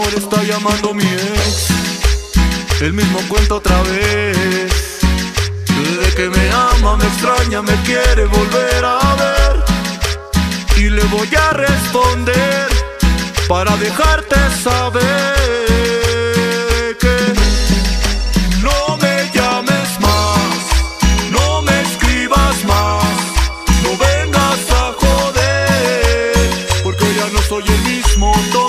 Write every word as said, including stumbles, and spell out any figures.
Ahora está llamando mi ex, el mismo cuento otra vez. De que me ama, me extraña, me quiere volver a ver. Y le voy a responder para dejarte saber que no me llames más, no me escribas más, no vengas a joder, porque ya no soy el mismo.